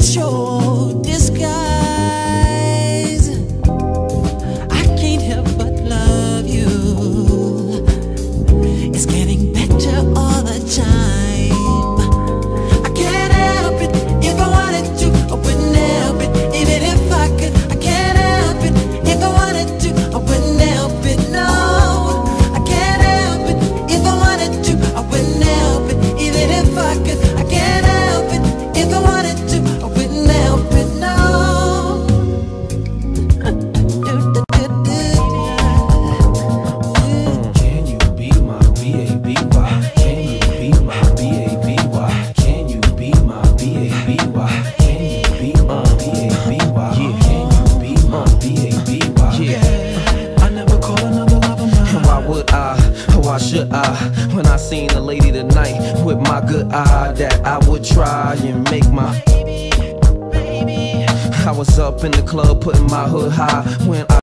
it's your disguise. I can't help but love you. It's getting better all the time. I can't help it if I wanted to. I wouldn't help it even if I could. I can't help it if I wanted to. I wouldn't help it, no. I can't help it if I wanted to. I wouldn't help it even if I could. I can't help it if I wanted to. I wouldn't help it, no. Can you be my B-A-B-Y? Can you be my B-A-B-Y? Can you be my B-A-B-Y? Can you be my B-A-B-Y? Can you be my B-A-B-Y? Yeah, I never call another lover mine. Why would I? Why should I? When I seen a lady tonight with my good eye, that I would try and make my. I was up in the club putting my hood high when I